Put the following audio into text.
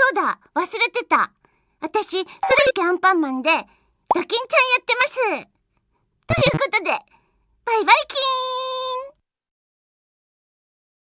そうだ、忘れてた。私、それゆきアンパンマンで、ドキンちゃんやってます。ということ